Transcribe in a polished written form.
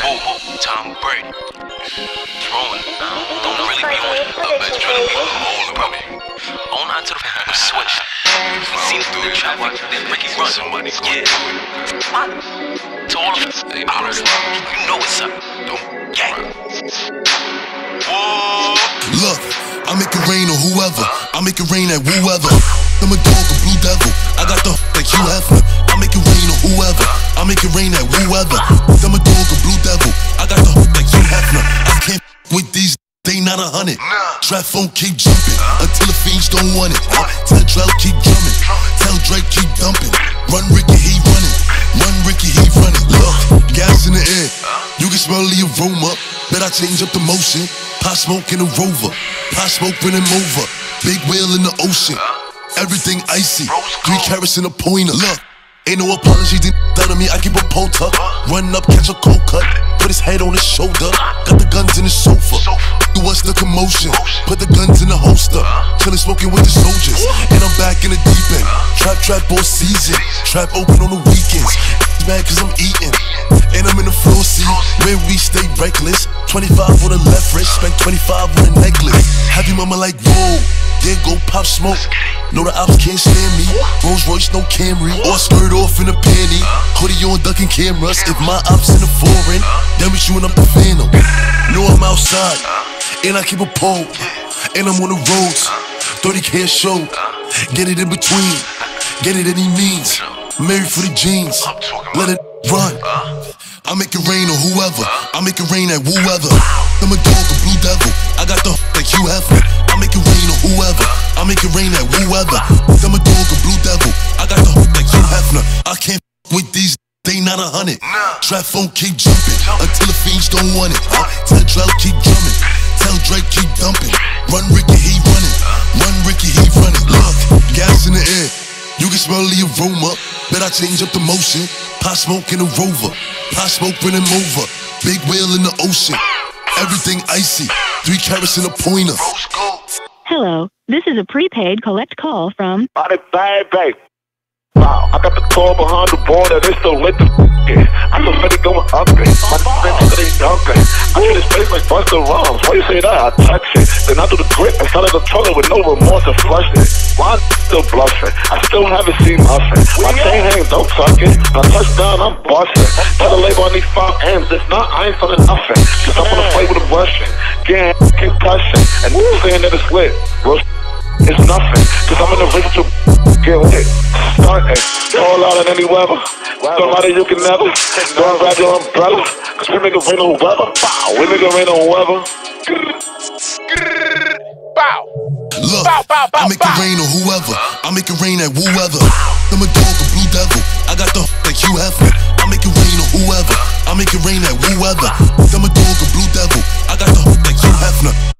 Tom Brady. Throwing. Don't really be on it. It's trying to be all about me. On to the switch. See through the trap, then Ricky run. Yeah. To all of us. You know what's up. Gang. Whoa. Look, I make it rain on whoever. I make it rain at whoever. I'm a dog, a blue devil. I got the like you have. I make it rain on whoever. I make it rain at whoever. I'm a dog, a blue devil. I got the like you have. I can't with these. They not 100. Trap phone keep jumping until the fiends don't want it. Tell Drell keep drumming. Tell Drake keep dumping. Run Ricky, he running. Run Ricky, he running. Look, gas in the air. You can smell the aroma. Bet I change up the motion. Pot smoke in a Rover. Pot smoke running over. Big whale in the ocean. Everything icy. 3 carats in a pointer. Look, ain't no apology. Down to me, I keep a pole tuck. Run up, catch a cold cut. Put his head on his shoulder. Got the guns in the sofa. What's the commotion? Put the guns in the holster. Chillin' smoking with the soldiers. And I'm back in the deep end. Trap all season. Trap open on the weekends. Mad cause I'm eating. And I'm in the floor seat where we stay reckless. 25 on the left wrist. Spent 25 on a necklace. Happy mama like, whoa. Yeah, go pop smoke. No, the ops can't stand me. Rolls Royce, no Camry. Or skirt off in a panty. Hoodie on ducking cameras. If my ops in the foreign, then we shooting up the phantom. Know I'm outside. And I keep a pole, and I'm on the roads. 30K a show, get it in between, get it any means. Married for the jeans, let it run. I make it rain on whoever, I make it rain at whoever. I'm a dog, a blue devil, I got the like you have. I make it rain on whoever, I make it rain at whoever. I'm a dog, a blue devil, I got the like you have. I can't with these. They not 100. Trap phone keep jumping until the fiends don't want it. Tell Drell keep drumming. Tell Drake keep dumping. Run Ricky, he running. Run Ricky, he running. Look, gas in the air. You can smell the aroma. Bet I change up the motion. Pot smoke in a Rover. Pot smoke running over. Big whale in the ocean. Everything icy. 3 carats in a pointer. Hello, this is a prepaid collect call from. Baby. Wow, I got the car behind the border, they still lit the I still steady going up it. My defense steady dunking. I treat his face like Busta Rhymes. Why you say that? I touch it. Then I do the grip and started the trailer with no remorse and flush it. Why I'm still bluffing? I still haven't seen nothing. My chain hangs, don't tuck it. When I touch down, I'm busting. Tell the label I need 5 M's. If not, I ain't selling nothing. Cause I'm gonna play with a Russian. Getting concussion. And saying that it's lit. Real it's nothing. Cause I'm in the race to get lit. Starting. All out in any weather. Somebody you can never. Don't grab your umbrella. Cause we make it rain on weather. Bow. We make it rain on weather. Bow. Look, I make it rain on whoever. I make it rain at whoever. I'm a dog, a blue devil. I got the like you have. I make it rain on whoever. I make it rain at whoever. I'm a dog, a blue devil. I got the like you have.